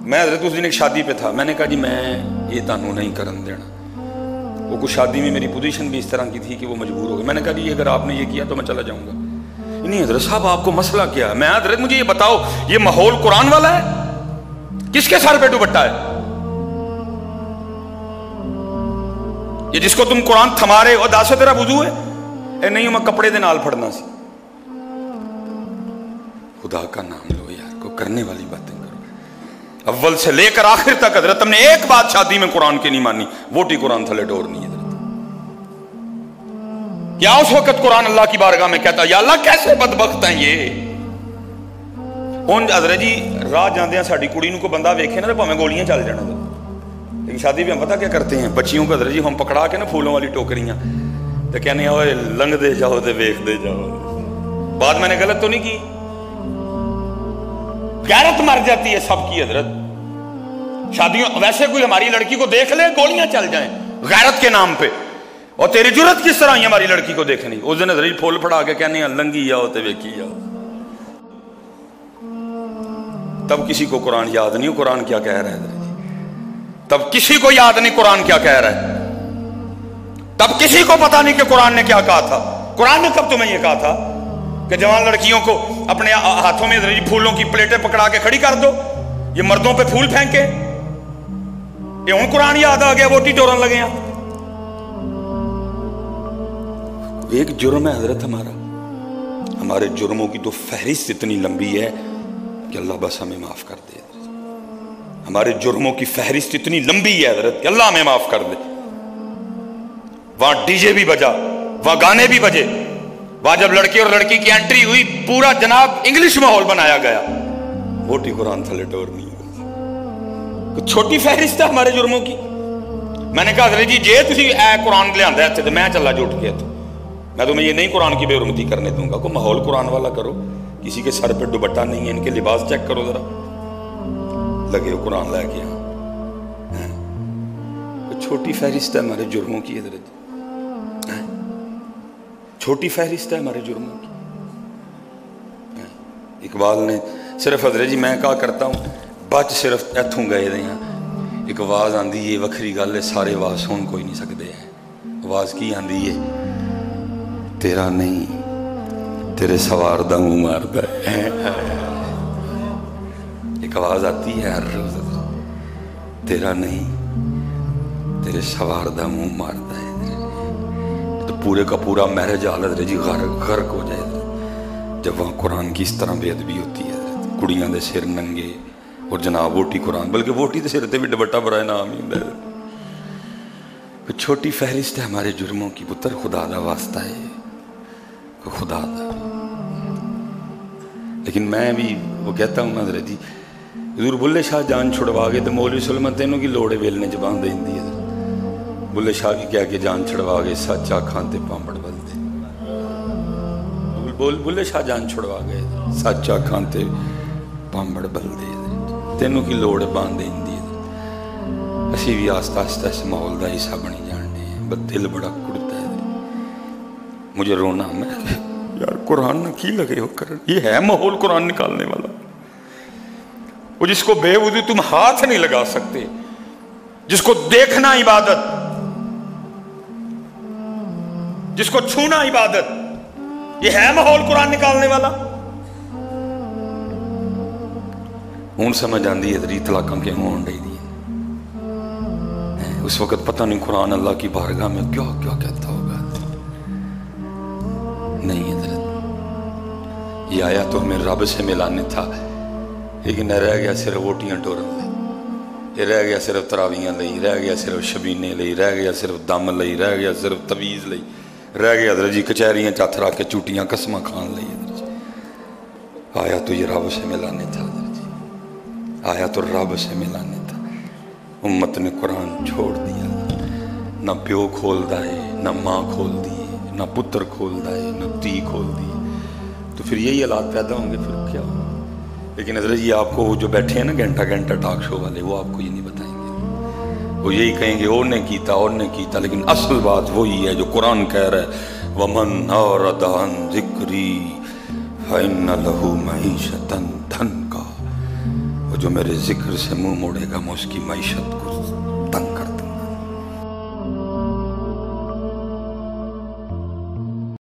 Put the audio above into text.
میں حضرت اس دن ایک شادی پہ تھا، میں نے کہا جی میں یہ تانوں نہیں کرن دینا. وہ کچھ شادی میں میری پوزیشن بھی اس طرح کی تھی کہ وہ مجبور ہو گئے. میں نے کہا جی اگر آپ نے یہ کیا تو میں چلا جاؤں گا. نہیں حضرت صاحب آپ کو مسئلہ کیا ہے؟ میں حضرت مجھے یہ بتاؤ یہ ماحول قرآن والا ہے؟ کس کے سر پہ دوپٹہ ہے؟ یہ جس کو تم قرآن تھما رہے ہو داسو تیرا وضو ہے؟ اے نہیں میں کپڑے دے نال پھڑنا سی. خدا کا نام لو یار، کو کرنے والی باتیں کرو. اول سے لے کر آخر تک حضرت ہم نے ایک بات شادی میں قرآن کی نہیں مانی، ووٹی قرآن تھلے ڈور نہیں حضرت. کیا اس وقت قرآن اللہ کی بارگاہ میں کہتا یا اللہ کیسے بدبخت ہیں یہ. حضرت جی راہ جاندے ہیں ساڑی کڑی نو کو بندہ ویکھے نا تو ہمیں گولیاں چل جانا. لیکن شادی بھی ہم پتہ کیا کرتے ہیں بچیوں کو حضرت جی ہم پکڑا کے نا پھولوں والی ٹوکریاں تو کہنے ہوئے لنگ دے جاؤ تے ویکھ دے جاؤ. بات میں نے غلط تو نہیں کی؟ غیرت مر جاتی ہے سب کی حضرت. شادیوں ویسے کوئی ہماری لڑکی کو دیکھ لے گولیاں چل جائیں غیرت کے نام پہ. اور تیری جرت کس طرح ہی ہماری لڑکی کو دیکھنی؟ اس دن حضرت پھول پھڑا کے کہنے ہیں لنگی جاؤ تے ویکھی جاؤ. تب کسی کو قرآن یاد نہیں قرآن کیا کہہ رہا ہے حضرت جی. تب کسی کو یاد نہیں قرآن کیا کہہ رہا ہے. تب کسی کو پتا نہیں کہ قرآن نے کیا کہا تھا. قرآن نے کب تمہیں یہ کہا تھا کہ جوان لڑکیوں کو اپنے ہاتھوں میں حضرت جی پھولوں کی پلیٹیں پکڑا کے کھڑی کر دو، یہ مردوں پہ پھول پھینکے؟ یہ ہوں قرآن یاد آ گیا ووٹی ٹورن لگے ہیں. ایک جرم ہے حضرت ہمارا، ہمارے جرموں کی تو فہرست اتنی لمبی ہے کہ اللہ بس ہمیں معاف کر دے. ہمارے جرموں کی فہرست اتنی لمبی ہے حضرت کہ اللہ ہمیں معاف کر دے. وہاں ڈی جے بھی بجا، وہاں گانے بھی بجے، وہاں جب لڑکے اور لڑکی کی انٹری ہوئی پورا جناب انگلش ماحول بنایا گیا. ووٹی قرآن تھلے ڈور نہیں. چھوٹی فہرست ہے ہمارے جرموں کی. میں نے کہا حضرت جی جے تسی اے قرآن لے آندا ہے تو میں چلا جو اٹھ کے تو میں تمہیں یہ نہیں قرآن کی بے حرمتی کرنے دوں گا. کوئی ماحول قرآن والا کرو. کسی کے سر پہ دوپٹہ نہیں ہے، ان کے لباس چیک کرو ذرا، لگے ہو قرآن لے کے. چھوٹی فہرست ہے ہمارے جرموں کی حضرت، چھوٹی فہرست ہے ہمارے جرموں کی. اقبال نے صرف حضرت جی میں کہا کرتا ہوں بچ صرف ایتھوں گئے دے ہیں. ایک آواز آندھی ہے وکھری گل ہے سارے آواز سن کوئی نہیں سکتے ہیں. آواز کی آندھی ہے تیرا نہیں تیرے سوار دا منہ ماردا ہے. ایک آواز آتی ہے ہر روز تیرا نہیں تیرے سوار دا منہ ماردا ہے. تو پورے کا پورا مہرج حالت جی غرق ہو جائے جب وہاں قرآن کی اس طرح بے ادبی ہوتی ہے. کڑیاں دے سر ننگے اور جناب ووٹی قرآن، بلکہ ووٹی دے سر تے بھی دوپٹہ برائے نام ہی ہوندا ہے. چھوٹی فہرست ہے ہمارے جرموں کی. پتر خدا دا واسطہ ہے خدا دا. لیکن میں بھی وہ کہتا ہوں حضرت جی حضور بلے شاہ جان چھڑوا گئے تو مولوی سلمان تینوں کی لوڑے ویلنے زبان دے دی. بلے شاہ کی کیا کہ جان چھڑوا گئے سچ آکھاں تے پامبڑ بل دے. بلے شاہ جان چھڑوا گئے سچ آکھاں تے پامبڑ بل دے. تینوں کی لوڑ باندھ دیں دی. اسی بھی آستہ آستہ اس ماحول دا حصہ بنی جاننے ہیں. بس دل بڑا کڑتا ہے. مجھے رونا میں یار قرآن نہ کی لگے ہو کر. یہ ہے ماحول قرآن نکالنے والا. وہ جس کو بے وضو تم ہاتھ نہیں لگا سکتے، جس کو دیکھنا عبادت، جس کو چھونا عبادت، یہ ہے ماحول قرآن نکالنے والا. ہوں سمجھ آندی ہے تری طلاقاں کے ہوں رہی دی. اس وقت پتہ نہیں قرآن اللہ کی بارگاہ میں کیا کیا کہتا ہوگا. نہیں حضرت یہ آیا تو ہمیں رب سے ملانے تھا، لیکن نہ رہ گیا صرف ووٹیاں ٹورن لئی، یہ رہ گیا صرف تراویاں لئی، رہ گیا صرف شبینے لئی، رہ گیا صرف دم لئی، رہ گیا صرف تویز لئی، رہ گیا حضرت جی کچہریاں چاتھ رکھ کے چوٹیاں قسماں کھان لئی. حضرت جی آیا تو یہ رب سے ملانے تھا. حضرت جی آیا تو رب سے ملانے تھا. امت نے قرآن چھوڑ دیا. نہ پیو کھولدا ہے، نہ ماں کھول دی ہے، نہ پتر کھولدا ہے، نہ تی کھول دی. تو پھر یہی حالات پیدا ہوں گے پھر کیا ہوگا. لیکن حضرت جی آپ کو وہ جو بیٹھے ہیں نا گھنٹہ گھنٹہ ٹاک شو والے، وہ آپ کو یہ نہیں بتائیں گے. وہ یہی کہیں گے اور نے کیتا اور نے کیتا، لیکن اصل بات وہی ہے جو قرآن کہہ رہا ہے وَمَنْ أَعْرَضَ عَنْ ذِكْرِي فَإِنَّ لَهُ مَعِيشَةً ضَنْكًا. وہ جو میرے ذکر سے منہ موڑے گا میں اس کی معیشت کو